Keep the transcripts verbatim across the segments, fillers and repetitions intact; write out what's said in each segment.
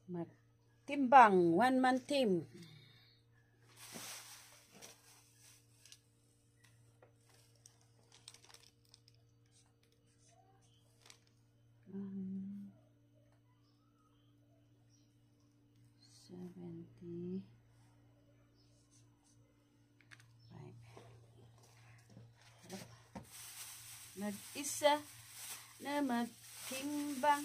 Magtimbang, one man team. Um, seventy. Mag-isa na magtimbang.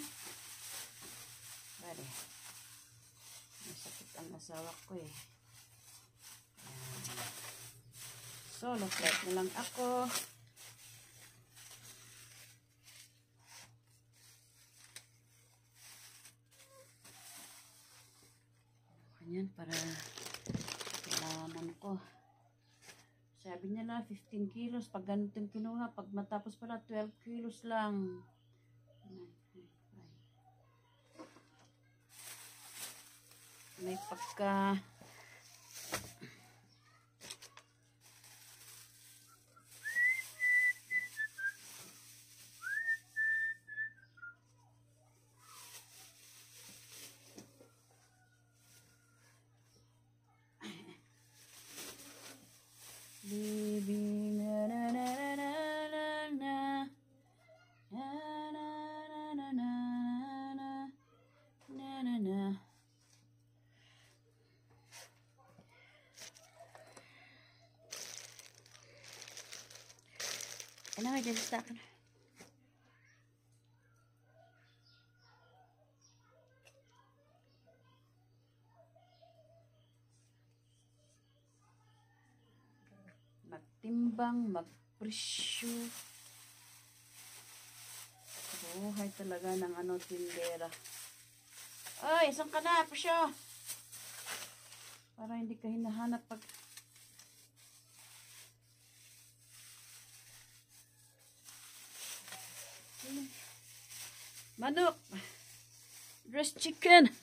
Bale. Masakit ang asawa ko eh. Ayan. Solo flight na lang ako. Ayan, para kailangan ko. Sabi niya na fifteen kilos. Pag ganito yung kinuha, pag matapos pala twelve kilos lang. May pagka living na na na na na na na na na na na na na. Ano nga dyan sa akin? Magtimbang, magpresyo. Buhay talaga ng ano, tindera. Ay, saan ka na, presyo? Para hindi ka hinahanap pag... Manok, roast chicken.